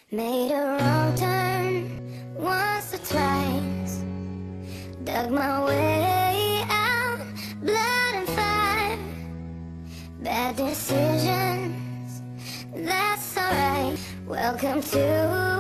Made a wrong turn once or twice, dug my way out, blood and fire. Bad decisions, that's alright. Welcome to